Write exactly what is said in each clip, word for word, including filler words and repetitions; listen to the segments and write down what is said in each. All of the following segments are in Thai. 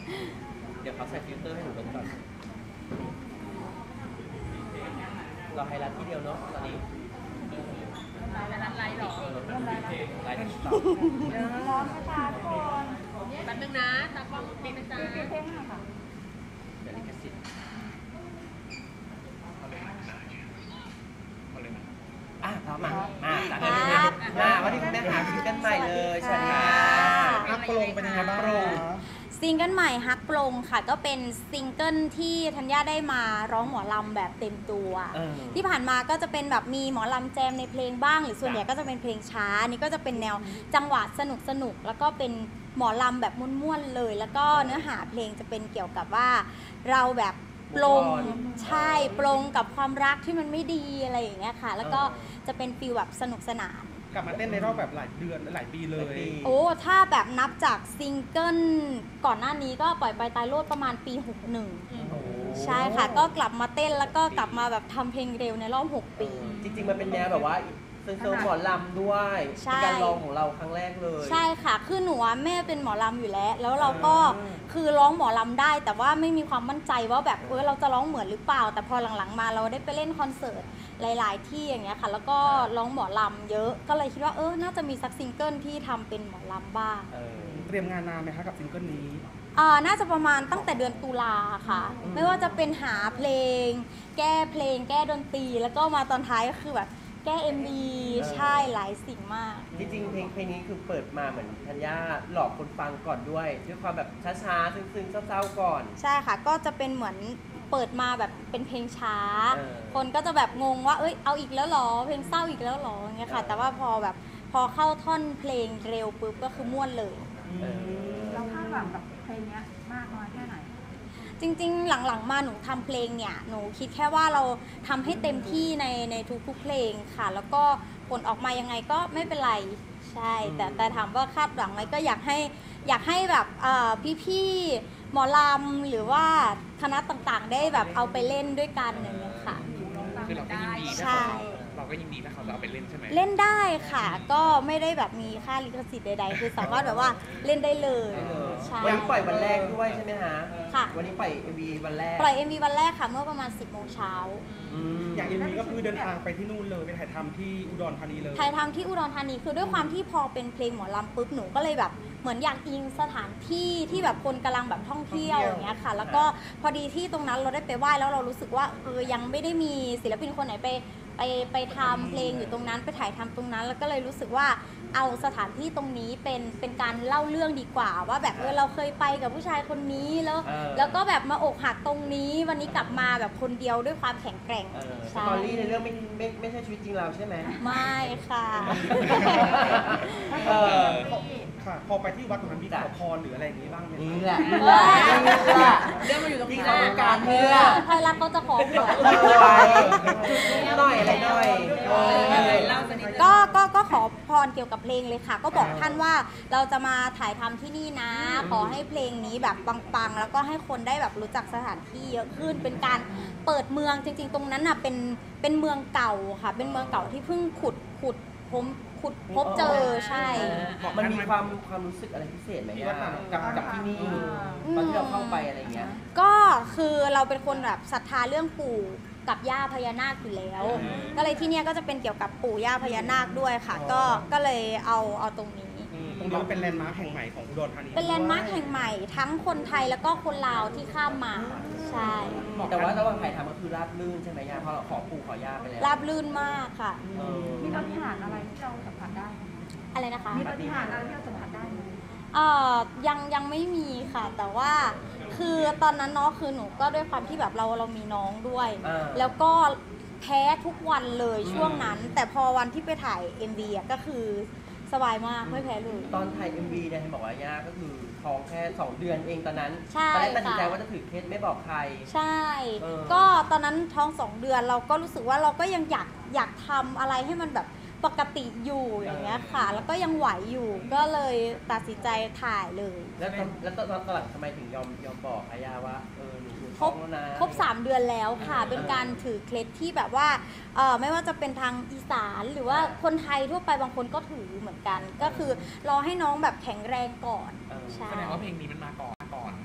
เดี๋ยวเขาใส่ฟิลเตอร์ให้หนูกันก่อนเราไฮไลท์ที่เดียวเนาะตอนนี้ไลน์ไลน์หรอไลท์ที่ต่อเดี๋ยวร้อนไหมคะทุกคนแป๊บนึงนะตากล้องปีนะจ๊ะเพ่งหน่อยค่ะเดี๋ยวลิขสิทธิ์อ่ะพร้อมมาอ่ะจากนี้นะอ่ะวันนี้คุณแม่หาซิงเกิลใหม่เลยใช่ไหมฮักโปรงเป็นยังไงบ้างซิงเกิลใหม่ฮักโปรงค่ะก็เป็นซิงเกิลที่ธัญญาได้มาร้องหมอลำแบบเต็มตัวที่ผ่านมาก็จะเป็นแบบมีหมอลำแจมในเพลงบ้างหรือส่วนใหญ่ก็จะเป็นเพลงช้านี่ก็จะเป็นแนวจังหวะสนุกสนุกแล้วก็เป็นหมอลำแบบม่วนๆเลยแล้วก็เนื้อหาเพลงจะเป็นเกี่ยวกับว่าเราแบบปลงใช่ปลงกับความรักที่มันไม่ดีอะไรอย่างเงี้ยค่ะแล้วก็จะเป็นฟีลแบบสนุกสนานกลับมาเต้นในรอบแบบหลายเดือนหลายปีเลยโอ้ถ้าแบบนับจากซิงเกิลก่อนหน้านี้ก็ปล่อยไปตายโลดประมาณปีหกสิบเอ็ดใช่ค่ะก็กลับมาเต้นแล้วก็กลับมาแบบทำเพลงเร็วในรอบหกปีจริงๆมันเป็นแนวแบบว่าเซอร์หมอลำด้วยเป็นการลองของเราครั้งแรกเลยใช่ค่ะคือหนูแม่เป็นหมอลำอยู่แล้วแล้วเราก็คือร้องหมอลำได้แต่ว่าไม่มีความมั่นใจว่าแบบเออเราจะร้องเหมือนหรือเปล่าแต่พอหลังๆมาเราได้ไปเล่นคอนเสิร์ตหลายๆที่อย่างเงี้ยค่ะแล้วก็ร้องหมอลำเยอะก็เลยคิดว่าเออน่าจะมีสักซิงเกิลที่ทำเป็นหมอลำบ้างเตรียมงานนานไหมคะกับซิงเกิลนี้อ่าน่าจะประมาณตั้งแต่เดือนตุลาค่ะไม่ว่าจะเป็นหาเพลงแก้เพลงแก้ดนตรีแล้วก็มาตอนท้ายก็คือแบบแก้ เอ็ม วี ใช่หลายสิ่งมากจริงๆเพลงเพลงนี้คือเปิดมาเหมือนธัญญาหลอกคนฟังก่อนด้วยด้วยความแบบช้าๆซึ้งๆเศร้าๆก่อนใช่ค่ะก็จะเป็นเหมือนเปิดมาแบบเป็นเพลงช้าคนก็จะแบบงงว่าเอ้ยเอาอีกแล้วหรอเพลงเศร้าอีกแล้วหรออย่างเงี้ยค่ะแต่ว่าพอแบบพอเข้าท่อนเพลงเร็วปุ๊บก็คือม่วนเลยเราคาดหวังกับเพลงนี้มากน้อยแค่ไหนจริงๆหลังๆมาหนูทำเพลงเนี่ยหนูคิดแค่ว่าเราทำให้เต็มที่ในในทุกๆเพลงค่ะแล้วก็ผลออกมายังไงก็ไม่เป็นไรใช่แต่แต่ถามว่าคาดหวังไหมก็อยากให้อยากให้แบบพี่ๆหมอลำหรือว่าคณะต่างๆได้แบบเอาไปเล่นด้วยกันอย่างเงี้ยค่ะคือเราก็ยินดีนะใช่เราก็ยินดีถ้าเขาจะเอาไปเล่นใช่ไหมเล่นได้ค่ะก็ไม่ได้แบบมีค่าลิขสิทธิ์ใดๆคือสามารถแบบว่าเล่นได้เลยใช่วันนี้ปล่อยวันแรกด้วยใช่ไหมฮะค่ะวันนี้ปล่อย เอ็ม วี วันแรกปล่อย เอ็ม วี วันแรกค่ะเมื่อประมาณสิบโมงเช้าอย่าง เอ็ม วี ก็คือเดินทางไปที่นู่นเลยไปถ่ายทำที่อุดรธานีเลยถ่ายทำที่อุดรธานีคือด้วยความที่พอเป็นเพลงหมอลำปุ๊บหนูก็เลยแบบเหมือนอยากอิงสถานที่ที่แบบคนกำลังแบบท่องเที่ยวอย่างเงี้ยค่ะแล้วก็พอดีที่ตรงนั้นเราได้ไปไหว้แล้วเรารู้สึกว่าเออยังไม่ได้มีศิลปินคนไหนไปไปไปทำเพลงอยู่ตรงนั้นไปถ่ายทำตรงนั้นแล้วก็เลยรู้สึกว่าเอาสถานที่ตรงนี้เป็นเป็นการเล่าเรื่องดีกว่าว่าแบบเออเราเคยไปกับผู้ชายคนนี้แล้วแล้วก็แบบมาอกหักตรงนี้วันนี้กลับมาแบบคนเดียวด้วยความแข็งแกร่งสตอรี่ในเรื่องไม่ไม่ไม่ใช่ชีวิตจริงเราใช่ไหมไม่ค่ะค่ะพอไปที่วัดตรงนั้นมีขอพรหรืออะไรอย่างนี้บ้างไหมนี่แหละเรื่องมันอยู่ตรงนี้การเมื่อไทยรัฐเขาจะขอหวยหน่อยอะไรหน่อยก็ก็ก็ขอพรเกี่ยวกับเพลงเลยค่ะก็บอกท่านว่าเราจะมาถ่ายทำที่นี่นะขอให้เพลงนี้แบบปังๆแล้วก็ให้คนได้แบบรู้จักสถานที่เยอะขึ้นเป็นการเปิดเมืองจริงๆตรงนั้นน่ะเป็นเป็นเมืองเก่าค่ะเป็นเมืองเก่าที่เพิ่งขุดขุดผมขุดพบเจอใช่มันมีความความรู้สึกอะไรพิเศษไหมกับกับที่นี่ตอนที่เราเข้าไปอะไรเงี้ยก็คือเราเป็นคนแบบศรัทธาเรื่องปู่กับย่าพญานาคอยู่แล้วก็เลยที่นี่ก็จะเป็นเกี่ยวกับปู่ย่าพญานาคด้วยค่ะก็ก็เลยเอาเอาตรงนี้ตรงนี้เป็นแลนด์มาร์คแห่งใหม่ของอุดรธานีเป็นแลนด์มาร์คแห่งใหม่ทั้งคนไทยแล้วก็คนลาวที่ข้ามมาใช่แต่ว่าระหว่างถ่ายทำก็คือราบลื่นใช่ไหมย่าเพราะเราขอปู่ขอย่าไปแล้วราบลื่นมากค่ะมีปาฏิหาริย์อะไรที่เราสัมผัสได้อะไรนะคะมีปาฏิหาริย์อะไรที่เราสัมผัสได้เอ่อยังยังไม่มีค่ะแต่ว่าคือตอนนั้นเนาะคือหนูก็ด้วยความที่แบบเราเรามีน้องด้วยแล้วก็แพ้ทุกวันเลยช่วงนั้นแต่พอวันที่ไปถ่าย เอ็ม วี อ่ะก็คือสบายมากไม่แพ้เลยตอนถ่าย เอ็ม วี เนี่ยเห็นบอกว่าย่าก็คือท้องแค่สองเดือนเองตอนนั้นใช่ตอนแรกตัดสินใจว่าจะถือเคสไม่บอกใครใช่ก็ตอนนั้นท้องสองเดือนเราก็รู้สึกว่าเราก็ยังอยากอยากทำอะไรให้มันแบบปกติอยู่อย่างเงี้ยค่ะแล้วก็ยังไหวอยู่ก็เลยตัดสินใจถ่ายเลยแล้วแล้วตอนหลังทำไมถึงยอมยอมบอกอาย่าว่าเออหนูครบครบสามเดือนแล้วค่ะเป็นการถือเคล็ดที่แบบว่าเออไม่ว่าจะเป็นทางอีสานหรือว่าคนไทยทั่วไปบางคนก็ถือเหมือนกันก็คือรอให้น้องแบบแข็งแรงก่อนแสดงว่าเพลงนี้มันมาก่อนก่อนใช่ไหม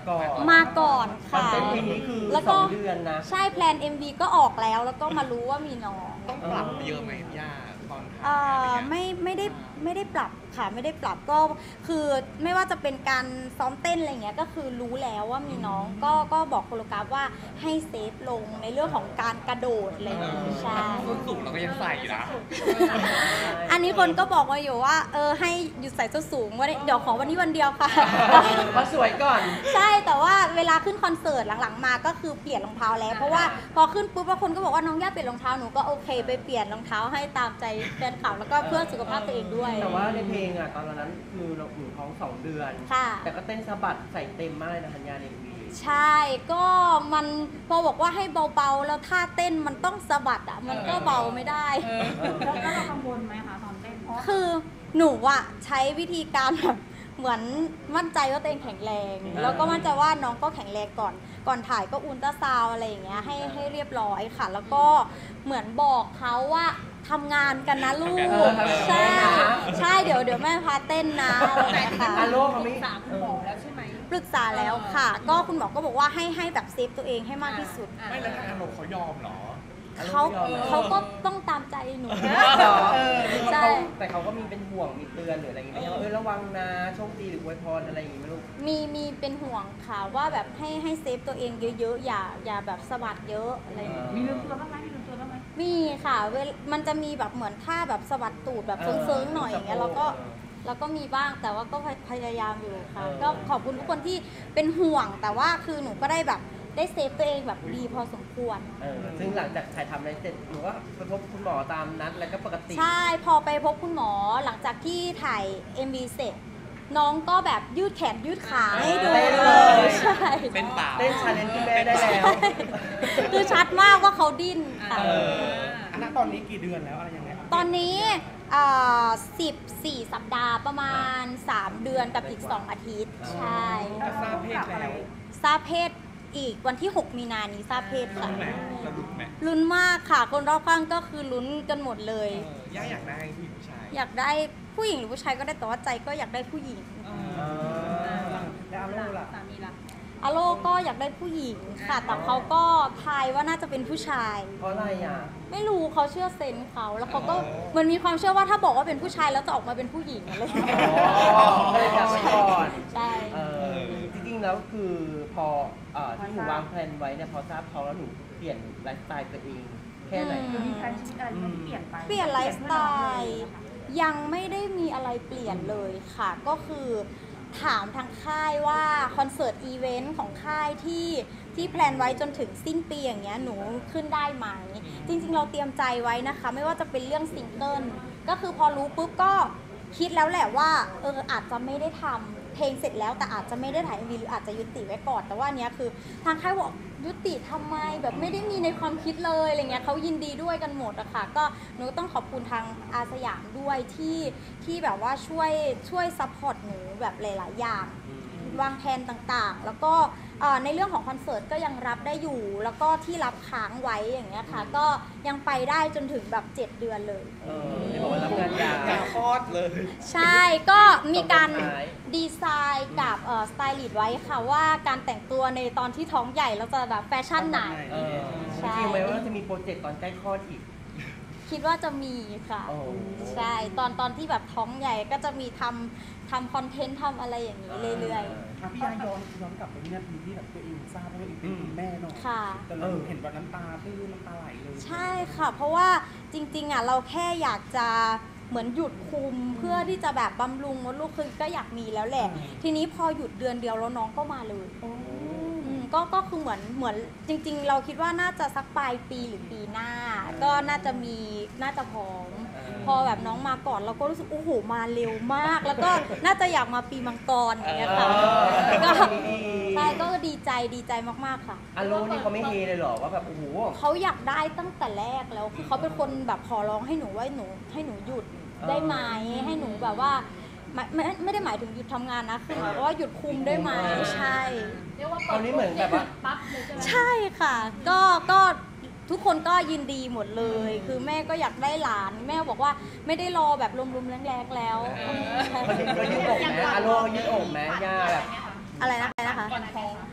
ก่อนมาก่อนตอนค่ะเต้นเพลงนี้คือแล้วสก็องเดือนนะใช่แพลน เอ็ม วี ก็ออกแล้วแล้วก็มารู้ว่ามีน้องต้องปรับเยอะไหมย่าตอนถ่ายเอ่อะไรอเงี้ยไม่ไม่ได้ไม่ได้ปรับค่ะไม่ได้ปรับก็คือไม่ว่าจะเป็นการซ้อมเต้นอะไรเงี้ยก็คือรู้แล้วว่ามีน้องก็ก็บอกโคโรกราฟว่าให้เซฟลงในเรื่องของการกระโดดอะไรอย่างงี้ใช่ส้นสูงเราก็ยังใส่นะอันนี้คนก็บอกมาอยู่ว่าเออให้หยุดใส่ส้นสูงว่าเดี๋ยวขอวันนี้วันเดียวค่ะมาสวยก่อนใช่แต่ว่าเวลาขึ้นคอนเสิร์ตหลังๆมาก็คือเปลี่ยนรองเท้าแล้วเพราะว่าพอขึ้นปุ๊บบางคนก็บอกว่าน้องย่าเปลี่ยนรองเท้าหนูก็โอเคไปเปลี่ยนรองเท้าให้ตามใจแฟนคลับแล้วก็เพื่อสุขภาพตัวเองด้วยแต่ว่าในเพลงอ่ะตอนนั้นคือเราหนูท้องสองเดือนค่ะแต่ก็เต้นสะบัดใส่เต็มมากเลยนะธัญญาในเอ็มวีใช่ก็มันพอบอกว่าให้เบาๆแล้วท่าเต้นมันต้องสะบัดอ่ะมันก็เบาไม่ได้แล้วเรากังวลไหมคะตอนเต้นเพราะคือหนูอะใช้วิธีการแบบเหมือนมั่นใจว่าตัวเองแข็งแรง แล้วก็มั่นใจว่าน้องก็แข็งแรงก่อนก่อนถ่ายก็อุลตราซาวด์อะไรอย่างเงี้ยให้ให้เรียบร้อยค่ะ แล้วก็เหมือนบอกเขาว่าทำงานกันนะลูกใช่ใช่เดี๋ยวเดี๋ยวแม่พาเต้นนะอะไรอย่างเงี้ยค่ะอาโลเขาไม่สามคุณหมอแล้วใช่ไหมปรึกษาแล้วค่ะ ก็คุณหมอก็บอกว่าให้ให้แบบเซฟตัวเองให้มากที่สุดไม่แล้วทางอารมณ์เขายอมเหรอเขาเขาก็ต้องตามใจหนูเออใช่แต่เขาก็มีเป็นห่วงมีเตือนหรืออะไรอย่างเงี้ยว่าเออระวังนะโชคดีหรืออวยพรอะไรอย่างงี้ไหมลูกมีมีเป็นห่วงค่ะว่าแบบให้ให้เซฟตัวเองเยอะๆอย่าอย่าแบบสะบัดเยอะอะไรอย่างเงี้ยมีลืมตัวบ้างไหมมีลืมตัวบ้างไหมมีค่ะเวลมันจะมีแบบเหมือนท่าแบบสะบัดตูดแบบเออเซิงๆหน่อยอย่างเงี้ยสะโพกแล้วก็แล้วก็มีบ้างแต่ว่าก็พยายามอยู่ค่ะเออก็ขอบคุณทุกคนที่เป็นห่วงแต่ว่าคือหนูก็ได้แบบได้เซฟตัวเองแบบดีพอสมควรเออซึ่งหลังจากถ่ายทำอะไรเสร็จหนูก็ไปพบคุณหมอตามนัดแล้วก็ปกติใช่พอไปพบคุณหมอหลังจากที่ถ่าย เอ็ม วี เสร็จ น้องก็แบบยืดแขนยืดขาให้ดูเต้นเลเลยยใช่เป็นเปล่าเต้นชาเลนจ์คุณแม่ได้แล้วคือชัดมากว่าเขาดิ้นค่ะเออณตอนนี้กี่เดือนแล้วอะไรยังไงตอนนี้สิบสี่สัปดาห์ประมาณ สาม เดือนกับอีก สอง อาทิตย์ ใช่ก็ทราบเพศแล้วทราบเพศอีกวันที่ หก มีนานี้ทราบเพศค่ะแหมสรุปไหมลุ้นมากค่ะ คนรอบข้างก็คือลุ้นกันหมดเลยเออย่าอยากได้ผู้หญิงผู้ชายอยากได้ผู้หญิงหรือผู้ชายก็ได้แต่ว่าใจก็อยากได้ผู้หญิงเอเอออแล้วอาโลล่ะสามีล่ะอโลก็อยากได้ผู้หญิงค่ะ แต่เขาก็ทายว่าน่าจะเป็นผู้ชายเพราะอะไรอ่ะไม่รู้เขาเชื่อเซนส์เขาแล้วเขาก็เหมันมีความเชื่อว่าถ้าบอกว่าเป็นผู้ชายแล้วจะออกมาเป็นผู้หญิงอะไรอย่างเงี้ยอ๋อก็เลยอยากไปก่อนใช่เออจริงๆแล้วคือพอเอ่อที่หนูวางแผนไว้เนี่ยพอทราบท้องแล้วหนูเปลี่ยนไลฟ์สไตล์ตัวเองแค่ไหนคือมีแพลนชีวิตอะไรที่เปลี่ยนไปเปลี่ยนไลฟ์สไตล์ยังไม่ได้มีอะไรเปลี่ยนเลยค่ะ ก็คือถามทางค่ายว่าคอนเสิร์ตอีเวนต์ของค่ายที่ที่แพลนไว้จนถึงสิ้นปีอย่างเงี้ยหนูขึ้นได้ไหม จริงๆเราเตรียมใจไว้นะคะ ไม่ว่าจะเป็นเรื่องซิงเกิลก็คือพอรู้ปุ๊บก็คิดแล้วแหละว่าเอออาจจะไม่ได้ทำเพลงเสร็จแล้วแต่อาจจะไม่ได้ถ่าย เอ็ม วี หรืออาจจะยุติไว้ก่อนแต่ว่าเนี้ยคือทางค่ายบอกยุติทำไมแบบไม่ได้มีในความคิดเลยอะไรเงี้ยเขายินดีด้วยกันหมดอะค่ะก็หนูก็ต้องขอบคุณทางอาสยามด้วยที่ที่แบบว่าช่วยช่วยซัพพอร์ตหนูแบบหลายๆอย่าง วางแผนต่างๆ แล้วก็เอ่อในเรื่องของคอนเสิร์ตก็ยังรับได้อยู่ แล้วก็ที่รับค้างไว้อย่างเงี้ยค่ะ ก็ยังไปได้จนถึงแบบเจ็ดเดือนเลยเออที่บอกว่ารับงานยาวอยากคลอดเลยใช่ ก็มีการต้องท้ายดีไซน์กับสไตลิสต์ไว้ค่ะว่าการแต่งตัวในตอนที่ท้องใหญ่เราจะแบบแฟชั่นไหนเออใช่จริงไหมว่าจะมีโปรเจกต์ตอนใกล้คลอดอีกคิดว่าจะมีค่ะโอ้ใช่ ตอนตอนที่แบบท้องใหญ่ก็จะมีทำทำคอนเทนต์ทำอะไรอย่างนี้เรื่อยอ่ะพี่ยาย้อนย้อนกลับไปวินาทีที่แบบตัวเองทราบว่าตัวเองเป็นคุณแม่เนาะๆ ค่ะแต่เราเห็นแบบน้ำตาตื้นน้ำตาไหลเลยใช่ค่ะ เพราะว่าจริงๆอ่ะเราแค่อยากจะเหมือนหยุดคุมเพื่อที่จะแบบบำรุงมดลูกคือก็อยากมีแล้วแหละ ทีนี้พอหยุดเดือนเดียวแล้วน้องก็มาเลยอืมก็ก็คือเหมือนเหมือนจริง ๆ เราคิดว่าน่าจะสักปลายปีหรือปีหน้า ก็น่าจะมีน่าจะพร้อม พอแบบน้องมาก่อนเราก็รู้สึกโอ้โหมาเร็วมาก แล้วก็น่าจะอยากมาปีมังกรอย่างเงี้ยค่ะเออก็ดีใช่ก็ดีใจดีใจมากๆค่ะอาโลนี่เขาไม่เฮเลยเหรอว่าแบบโอ้โหเขาอยากได้ตั้งแต่แรกแล้วคือเขาเป็นคนแบบขอร้องให้หนูว่าหนูให้หนูหยุดได้ไหมให้หนูแบบว่าไม่ไม่ไม่ได้หมายถึงหยุดทำงานนะคือหมายว่าหยุดคุมได้ไหมใช่เรียกว่าตอนนี้เหมือนแบบว่าปั๊บเลยใช่ไหมใช่ค่ะ ก็ก็ทุกคนก็ยินดีหมดเลย คือแม่ก็อยากได้หลาน แม่บอกว่าไม่ได้รอแบบลมๆแรงๆแล้วใช่เขายืดเขายืดอกไหมอาโลเขายืดอกไหมย่าแบบอะไรนะอะไรนะคะก่อนท้อง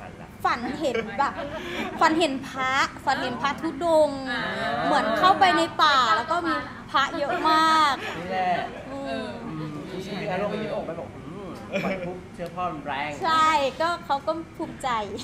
ฝันละฝันเห็นแบบฝันเห็นพระฝันเห็นพระธุดงค์เหมือนเข้าไปในป่าแล้วก็มีพระเยอะมากนี่แหละอืมมีชีวิตอารมณ์ไม่ออกไปบอกอืมปล่อยปุ๊บเชื้อพ่อมันแรงใช่ก็เขาก็ภูมิใจ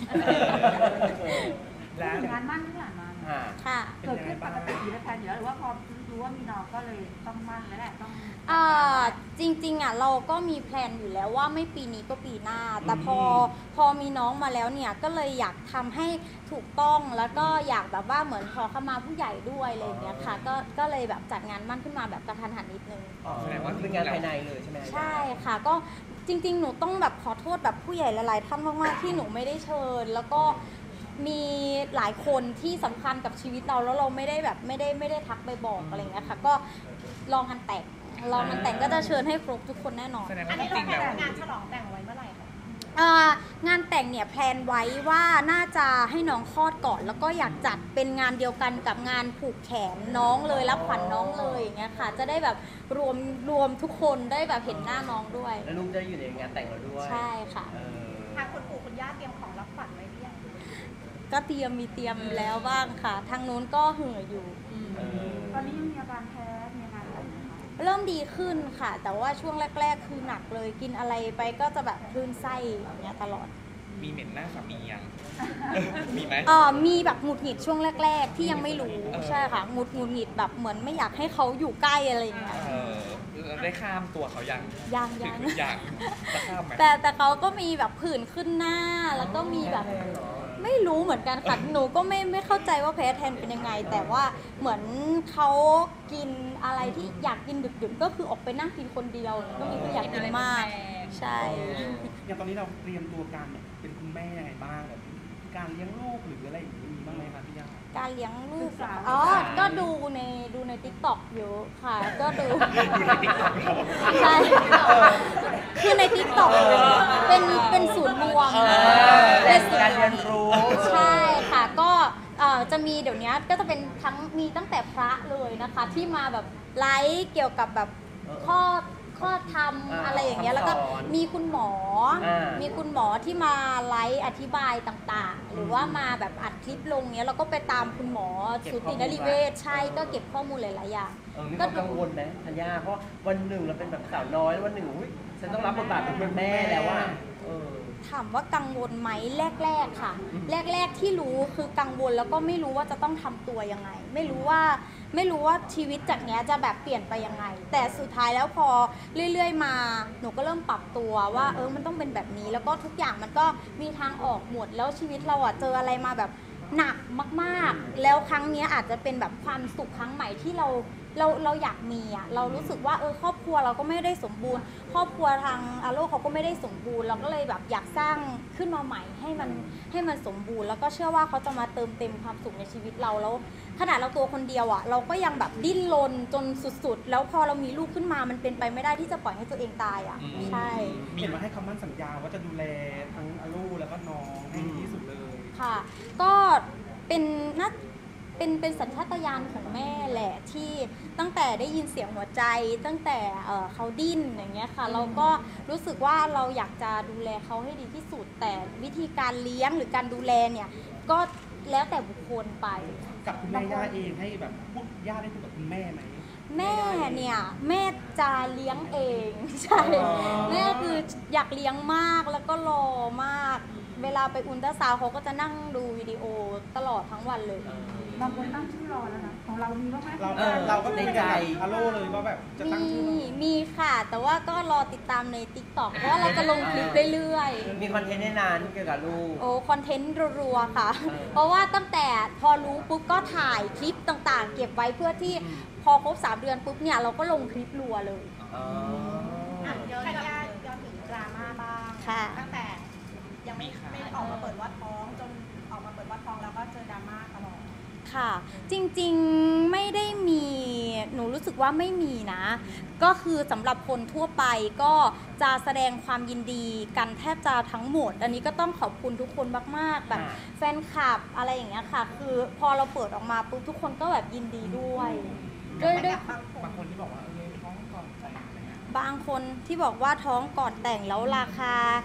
แล้วงานมั่นที่ผ่านมาเนี่ยอ่าค่ะเกิดขึ้นปกติในแพลนอยู่แล้วหรือว่าพอรู้ว่ามีน้องก็เลยต้องมั่นแล้วแหละต้องอ่าจริงๆอ่ะเราก็มีแพลนอยู่แล้วว่าไม่ปีนี้ก็ปีหน้า แต่พอพอมีน้องมาแล้วเนี่ยก็เลยอยากทำให้ถูกต้องแล้วก็อยากแบบว่าเหมือนขอขมาผู้ใหญ่ด้วยอะไรอย่างเงี้ยค่ะก็ก็เลยแบบจัดงานมั่นขึ้นมาแบบกระทันหันนิดนึงอ๋อเป็นงานภายในเลยใช่ไหมใช่ค่ะก็จริงๆ หนูต้องแบบขอโทษแบบผู้ใหญ่หลายๆท่านมากๆที่หนูไม่ได้เชิญ แล้วก็มีหลายคนที่สำคัญกับชีวิตเราแล้วเราไม่ได้แบบไม่ได้ไม่ได้ทักไปบอกอะไรอย่างเงี้ยค่ะก็ลองกันแต่งลองกันแต่งก็จะเชิญให้ครบทุกคนแน่นอนแสดงว่าจริงๆแล้วงานฉลองแต่งไว้เมื่อไหร่คะอ่างานแต่งเนี่ยแพลนไว้ว่าน่าจะให้น้องคลอดก่อน แล้วก็อยากจัดเป็นงานเดียวกันกับงานผูกแขนน้องเลยรับขวัญน้องเลยอย่างเงี้ยค่ะจะได้แบบรวมรวมทุกคนได้แบบเห็นหน้าน้องด้วยแล้วลูกจะอยู่ในงานแต่งเราด้วยใช่ค่ะเออทางคุณปู่คุณย่าเตรียมของรับขวัญไว้หรือยังก็เตรียมมีเตรียมแล้วบ้างค่ะ ทางนู้นก็เห่ออยู่เออตอนนี้ยังมีอาการแพ้มีอาการอะไรไหมคะเริ่มดีขึ้นค่ะ แต่ว่าช่วงแรก ๆ คือหนักเลยกินอะไรไปก็จะแบบคลื่นไส้อย่างเงี้ยตลอดมีเหม็นหน้าสามียัง มีไหมเออมีแบบหงุดหงิดช่วงแรก ๆ ที่ยังไม่รู้ใช่ค่ะหงุดหงุดหงิดแบบเหมือนไม่อยากให้เขาอยู่ใกล้อะไรอย่างเงี้ยเออแล้วได้ข้ามตัวเขายังยังถึยังหรือยังจะข้ามไหมแต่แต่เขาก็มีแบบผื่นขึ้นหน้าแล้วก็มีแบบ ไม่รู้เหมือนกันค่ะ หนูก็ไม่ไม่เข้าใจว่าแพ้แทนเป็นยังไง แต่ว่าเหมือนเขากินอะไรที่อยากกินดึกๆก็คือออกไปนั่งกินคนเดียวก็มีคืออยากกินมาก ใช่อย่างตอนนี้เราเตรียมตัวการเป็นคุณแม่ยังไงบ้างแบบการเลี้ยงลูกหรืออะไรอย่างนี้มีบ้างไหมคะพี่ย่าการเลี้ยงลูกเหรออ๋อ ก็ดูในดูในติ๊กต็อกเยอะค่ะ ก็ดูอยู่ในติ๊กต็อกเราใช่ คือในติ๊กต็อกเป็นเป็นศูนย์รวมเออแหล่งการเรียนรู้ใช่ค่ะ ก็เอ่อจะมีเดี๋ยวนี้ก็จะเป็นทั้งมีตั้งแต่พระเลยนะคะ ที่มาแบบไลฟ์เกี่ยวกับแบบข้อข้อธรรมอ่าอะไรอย่างเงี้ย แล้วก็คำสอนมีคุณหมออ่ามีมีคุณหมอที่มาไลฟ์อธิบายต่างๆ หรือว่ามาแบบอัดคลิปลงเนี้ยเราก็ไปตามคุณหมอเก็บสูข้อติมูลนรีเวชใช่ไว้ก็เก็บข้อมูลหลายๆอย่างเออมีความกังวลไหมธัญญาเพราะวันหนึ่งเราเป็นแบบสาวน้อยแล้ววันหนึ่งอุ๊ยฉันต้องรับบทบาทเป็นแม่แล้วว่าเออถามว่ากังวลไหมแรก ๆ ค่ะ แรก ๆ ที่รู้คือกังวลแล้วก็ไม่รู้ว่าจะต้องทำตัวยังไง ไม่รู้ว่าไม่รู้ว่าชีวิตจากเนี้ยจะแบบเปลี่ยนไปยังไง แต่สุดท้ายแล้วพอเรื่อย ๆ มาหนูก็เริ่มปรับตัวว่าเออมันต้องเป็นแบบนี้ แล้วก็ทุกอย่างมันก็มีทางออกหมดแล้วชีวิตเราอะเจออะไรมาแบบหนักมากๆ แล้วครั้งเนี้ยอาจจะเป็นแบบความสุขครั้งใหม่ที่เราเราเราอยากมีอะเรารู้สึกว่าเออครอบครัวเราก็ไม่ได้สมบูรณ์ ครอบครัวทางอาโลเขาก็ไม่ได้สมบูรณ์เราก็เลยแบบอยากสร้างขึ้นมาใหม่ให้มันให้มันสมบูรณ์แล้วก็เชื่อว่าเขาจะมาเติมเต็มความสุขในชีวิตเราแล้วขนาดเราตัวคนเดียวอะเราก็ยังแบบดิ้นรนจนสุดๆแล้วพอเรามีลูกขึ้นมามันเป็นไปไม่ได้ที่จะปล่อยให้ตัวเองตายอะใช่เห็นมาให้คำมั่นสัญญาว่าจะดูแลทั้งอาลูแล้วก็น้องให้ดีที่สุดเลยค่ะ ก็เป็นน่าเป็นเป็นสัญชาตญาณของแม่แหละที่ตั้งแต่ได้ยินเสียงหัวใจ ตั้งแต่เอ่อเขาดิ้นอย่างเงี้ยค่ะเราก็รู้สึกว่าเราอยากจะดูแลเขาให้ดีที่สุด แต่วิธีการเลี้ยงหรือการดูแลเนี่ยก็แล้วแต่บุคคลไปกับคุณแม่ย่าเองให้แบบพูดย่าได้พูดกับคุณแม่ไหมแม่เนี่ยแม่จะเลี้ยงเอง ใช่แม่คืออยากเลี้ยงมากแล้วก็รอมาก เวลาไปอุลตราซาวด์เขาก็จะนั่งดูวิดีโอตลอดทั้งวันเลยบางคนตั้งชื่อรอแล้วนะของเรามีบ้างไหมเราเออเราก็ในในใจใจอาลูเลยว่าแบบจะตั้งมีชื่อมีค่ะ แต่ว่าก็รอติดตามใน ติ๊กต็อก เพราะว่าเราจะลงคลิปเรื่อยๆมีคอนเทนต์แน่นานเกี่ยวกับลูกโอ้คอนเทนต์รัวๆค่ะเออเพราะว่าตั้งแต่พอรู้ปุ๊บก็ถ่ายคลิปต่างๆ เก็บไว้เพื่อที่พอครบสามเดือนปุ๊บเนี่ยเราก็ลงคลิปรัวเลยอ๋ออ่ะย้อนกลับย้อนถึงดราม่าบ้างค่ะตั้งแต่ยังไม่ไม่ออกมาเปิดว่าท้องจนออกมาเปิดว่าท้องแล้วก็เจอดราม่าตลอดค่ะ จริงๆไม่ได้มีหนูรู้สึกว่าไม่มีนะ ก็คือสำหรับคนทั่วไปก็จะแสดงความยินดีกันแทบจะทั้งหมด อันนี้ก็ต้องขอบคุณทุกคนมากๆแบบค่ะแฟนคลับอะไรอย่างเงี้ยค่ะ คือพอเราเปิดออกมาปุ๊บทุกคนก็แบบยินดีด้วยด้วยด้วยบางคนที่บอกว่าเออท้องก่อนแต่งอะไรเงี้ยบางคนที่บอกว่าท้องก่อนแต่งแล้วราคา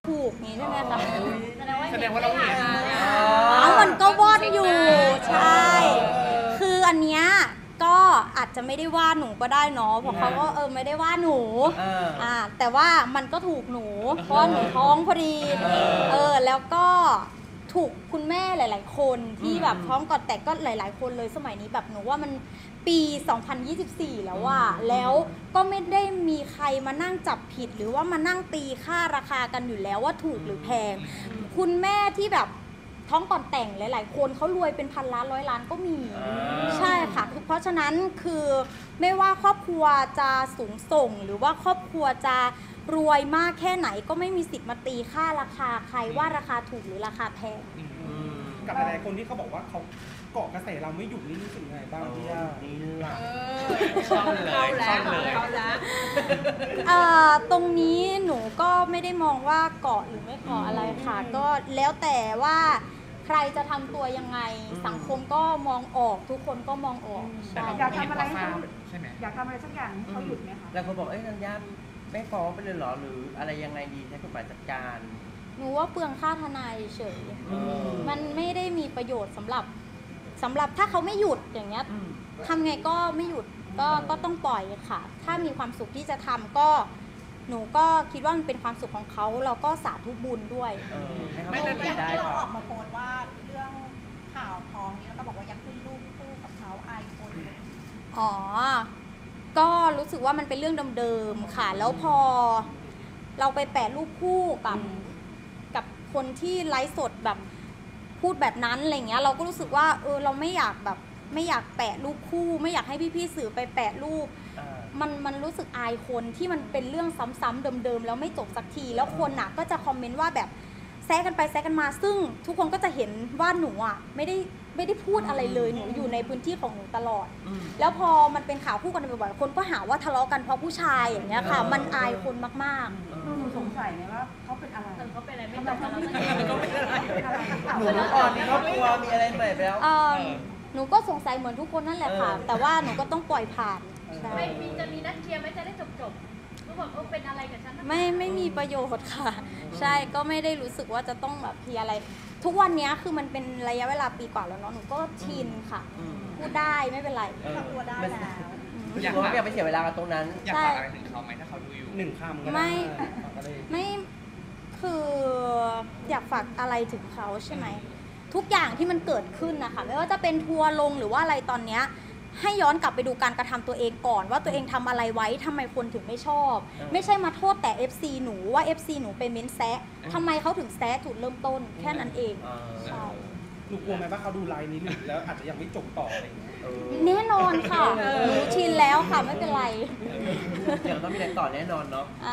ถูกนี้ใช่ไหมคะแสดงว่าเราเห็นอ้าวมันก็วอดอยู่ใช่คืออันเนี้ยก็อาจจะไม่ได้ว่าหนูก็ได้เนาะเพราะเขาก็เออไม่ได้ว่าหนูเอออ่าแต่ว่ามันก็ถูกหนูเพราะว่าหนูท้องพอดีเออแล้วก็ถูกคุณแม่หลาย ๆ คนที่แบบท้องก่อนแต่ก็หลาย ๆ คนเลยสมัยนี้แบบหนูว่ามันปี สองพันยี่สิบสี่ แล้วว่าแล้วก็ไม่ได้มีใครมานั่งจับผิดหรือว่ามานั่งตีค่าราคากันอยู่แล้วว่าถูกหรือแพง คุณแม่ที่แบบท้องก่อนแต่งหลาย ๆ คนเขารวยเป็นพันล้านร้อยล้านก็มีอ่าใช่ค่ะเพราะฉะนั้นคือไม่ว่าครอบครัวจะสูงส่ง หรือว่าครอบครัวจะรวยมากแค่ไหนก็ไม่มีสิทธิ์มาตีค่าราคาใครว่าราคาถูกหรือราคาแพงอืมกับหลายๆคนที่เขาบอกว่าเขาเกาะกระแสเราไม่หยุดนี่รู้สึกยังไงบ้างพี่ย่านี่ล่ะช่องเลยช่องเลยเอ่อตรงนี้หนูก็ไม่ได้มองว่าเกาะหรือไม่เกาะอะไรค่ะ ก็แล้วแต่ว่าใครจะทำตัวยังไง สังคมก็มองออกทุกคนก็มองออกแต่ใช่เราอยากเห็นทำอะไรว่าให้ข้าเขามใช่ไหมอยากทำอะไรสักอย่างให้เขาหยุดไหมคะแล้วคนบอกเอ้ยธัญญาไม่ฟ้องไปเลยเหรอหรืออะไรยังไงดีใช้กฎหมายจัดการหนูว่าเปลืองค่าทนายเฉยอืมมันไม่ได้มีประโยชน์สำหรับสำหรับถ้าเขาไม่หยุดอย่างเงี้ยอืมทำไงก็ไม่หยุดก็ก็ต้องปล่อยค่ะ ถ้ามีความสุขที่จะทำก็ หนูก็คิดว่ามันเป็นความสุขของเขาเราก็สาธุบุญด้วยเออให้เขาไม่ไม่ได้ได้ที่ได้เราก่ออน อกมาโพสต์ว่าเรื่องข่าวท้องนี้แล้วก็บอกว่ายังขึ้นรูปคู่กับเขาอายคนอ๋อ ก็รู้สึกว่ามันเป็นเรื่องเดิมๆค่ะ แล้วพอเราไปแปะรูปคู่กับกับคนที่ไลฟ์สดแบบพูดแบบนั้นอะไรเงี้ย เราก็รู้สึกว่าเออเราไม่อยากแบบไม่อยากแปะรูปคู่ ไม่อยากให้พี่ๆสื่อไปแปะรูปอ่ามันมันรู้สึกอายคนที่มันเป็นเรื่องซ้ำๆเดิมๆแล้วไม่จบสักที แล้วคนน่ะก็จะคอมเมนต์ว่าแบบแซะกันไปแซะกันมา ซึ่งทุกคนก็จะเห็นว่าหนูอ่ะไม่ได้ไม่ได้พูดอะไรเลยหนูอยู่ในพื้นที่ของหนูตลอดอืมแล้วพอมันเป็นข่าวคู่กันบ่อยๆคนก็หาว่าทะเลาะกันเพราะผู้ชายอย่างเงี้ยค่ะเออมันอายคนมากเอหนูอหนูสงสัยไหมว่าเขาเป็นอะไรเขาเป็นอะไรไม่ทำไมตอบเขาเราไม่สักเป็นทีอะไรเขาเป็นอะไรหนูรู้ก่อนมีครอบครัวมีอะไรใหม่ไปแล้วๆเออหนูก็สงสัยเหมือนทุกคนนั่นแหละค่ะเออแต่ว่าหนูก็ต้องปล่อยผ่านใช่ไม่มีจะมีนัดเคลียร์ไหมจะได้จบจบรู้บอกเออเป็นอะไรกับฉันนะไม่ไม่มีประโยชน์ค่ะ ใช่ก็ไม่ได้รู้สึกว่าจะต้องแบบเคลียร์อะไร ทุกวันเนี้ยคือมันเป็นระยะเวลาปีกว่าแล้วเนาะหนูก็ชินค่ะอืมพูดได้ไม่เป็นไรเออทำตัวได้แล้วรู้สึกว่าไม่อยากไปเสียเวลากับตรงนั้นอยากฝากอะไรถึงเขาไหมถ้าเขาดูอยู่หนึ่งคำก็ได้ไม่ฝากอะไรไม่คืออยากฝากอะไรถึงเขาใช่ไหมทุกอย่างที่มันเกิดขึ้นนะคะไม่ว่าจะเป็นทัวร์ลงหรือว่าอะไรตอนเนี้ยให้ย้อนกลับไปดูการกระทำตัวเองก่อน ว่าตัวเองทำอะไรไว้ทำไมคนถึงไม่ชอบเออไม่ใช่มาโทษแต่ เอฟ ซี หนูว่า เอฟ ซี หนูไปเม้นแซะทำไมเขาถึงแซะจุดเริ่มต้นแค่นั้นเองเออใช่หนูกลัวไหมว่าเขาดูไลน์นี้หรือแล้วอาจจะยังไม่จบต่ออะไรอย่างเงี้ยเออแน่นอนค่ะหนูชินแล้วค่ะไม่เป็นไรเดี๋ยวต้องมีอะไรต่อแน่นอนเนาะอ่ะ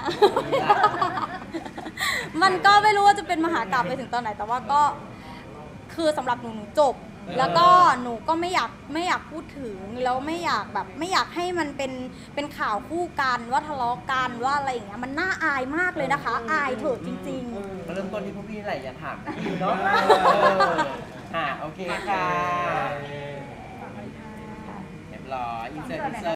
มันก็ไม่รู้ว่าจะเป็นมหากาพย์ไปถึงตอนไหน แต่ว่าก็คือสำหรับหนูหนูจบ แล้วก็หนูก็ไม่อยากไม่อยากพูดถึงแล้วไม่อยากแบบไม่อยากให้มันเป็นเป็นข่าวคู่กันว่าทะเลาะกันว่าอะไรอย่างเงี้ยมันน่าอายมากเลยนะคะ อายเถอะจริง ๆมาเริ่มต้นที่พวกพี่อะไรอย่าถามพี่เนาะอ่าโอเคค่ะเรียบร้อยอินเสิร์ตอินเสิร์ต